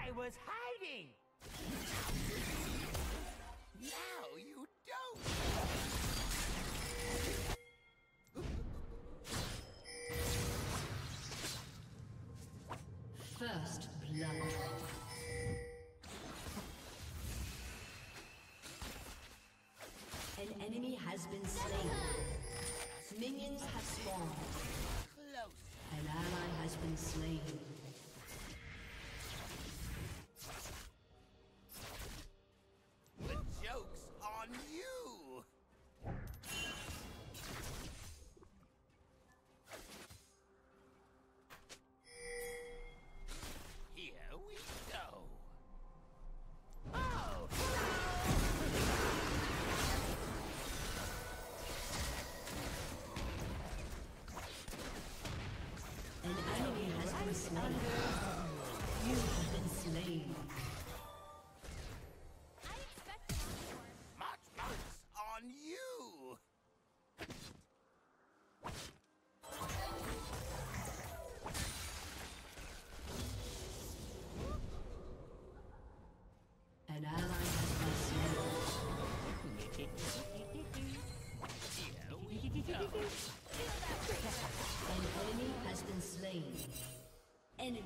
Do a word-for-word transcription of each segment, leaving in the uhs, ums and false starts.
I was hiding. Now you don't. First blood. An enemy has been slain. Minions have spawned. An ally has been slain. The joke's on you. Here we go. Oh! An enemy has been slain. You have been slain. I expect more. Much marks on you. An ally has been slain. Here we go. An enemy has been slain. Enemy.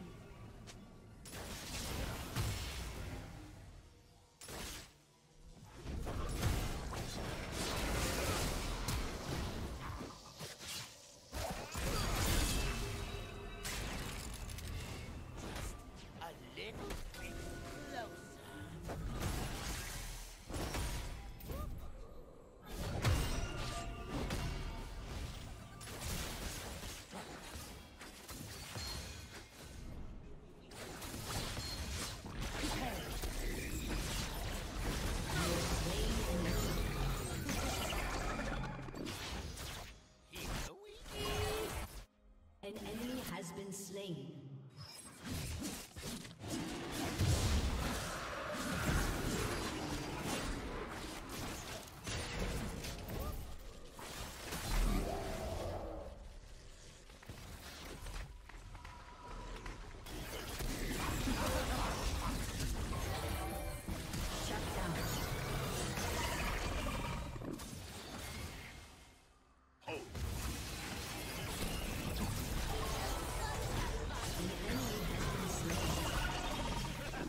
A little bit closer. Here we go. An enemy has been slain. Shut down. An enemy has been slain.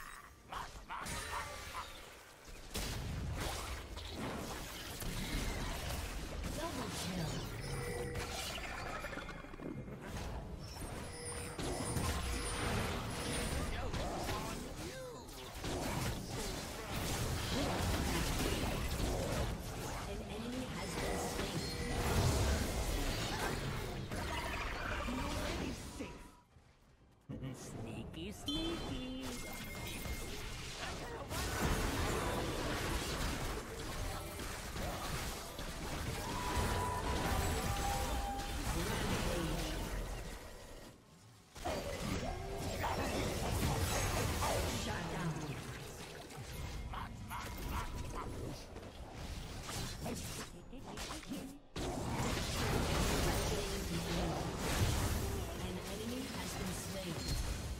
Double kill. An enemy has been slain. Sneaky, sneaky. Shut down. An enemy has been slain.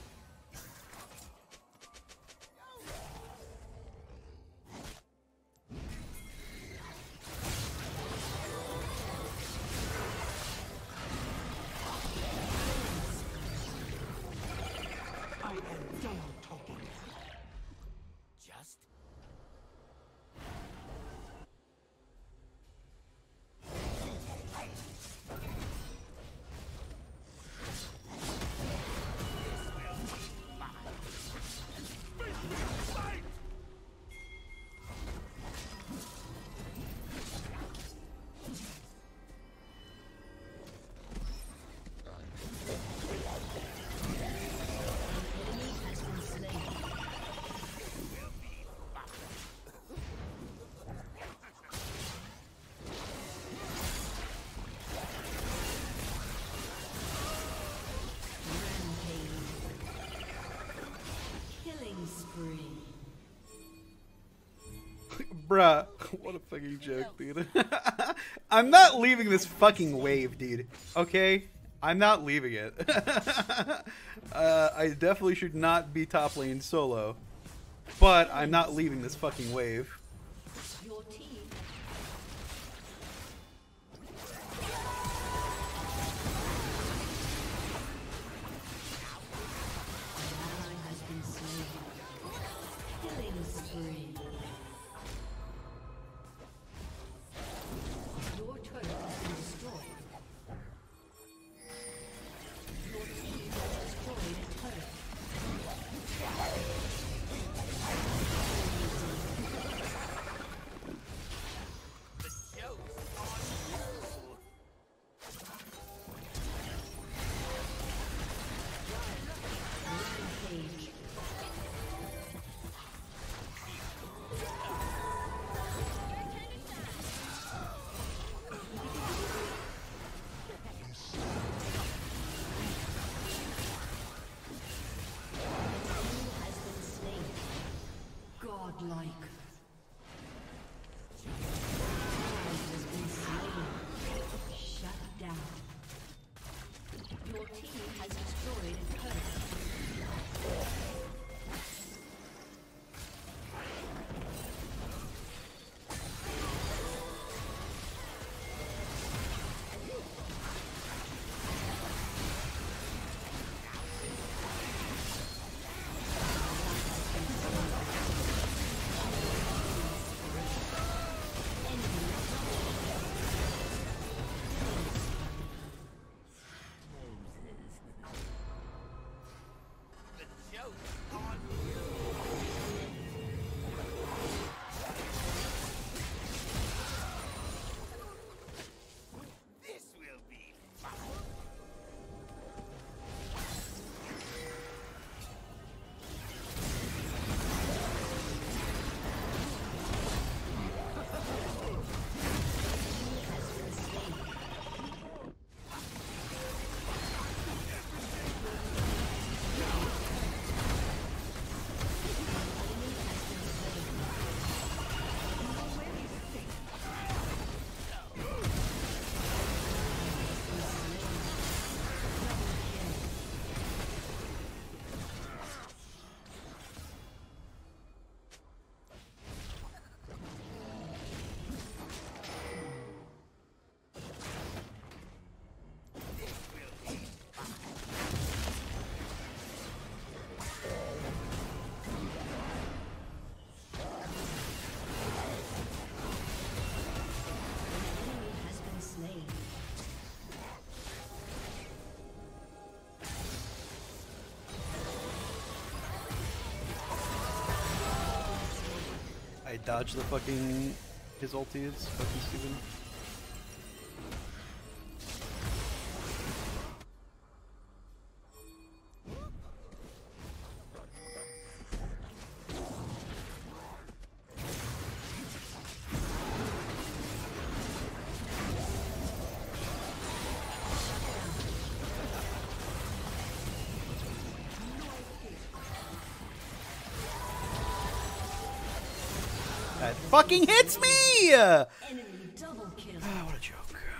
I am done talking. Just Enemy has been slain. Killing spree. Bruh, what a fucking joke, dude. I'm not leaving this fucking wave, dude. Okay? I'm not leaving it. uh, I definitely should not be top lane solo. But I'm not leaving this fucking wave. Your team ally has been slain. Killing spree. Your turret has been destroyed. Your team has destroyed a turret. Godlike. Has been slain. Shut down. Your team has destroyed a turret. I dodged the fucking his ulti. It's fucking stupid. That fucking hits me! Ah, Enemy double kill. what a joke.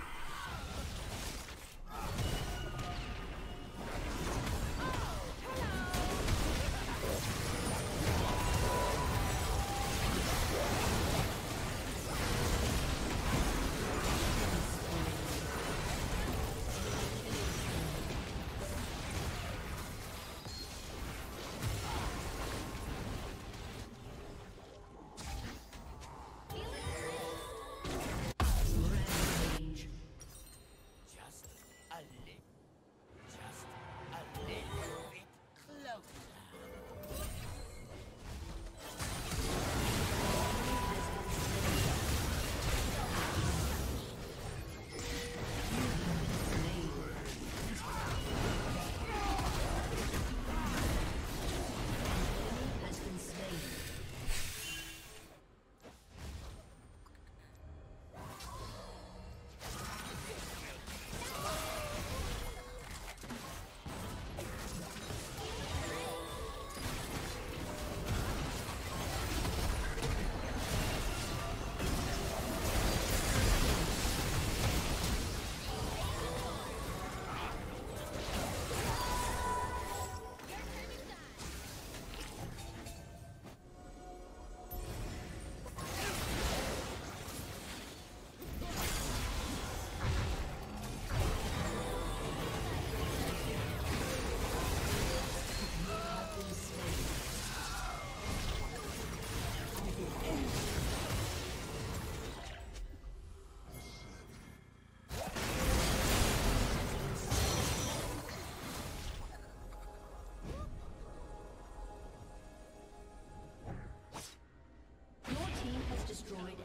Rampage. Just a little, just a little bit closer. Has been slain.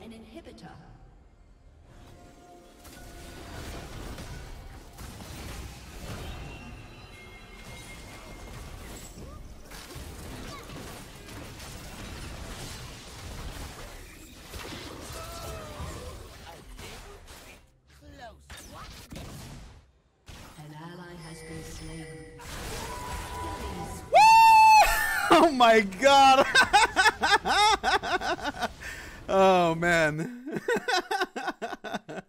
an inhibitor. An ally has been slain. Oh my god! Oh man.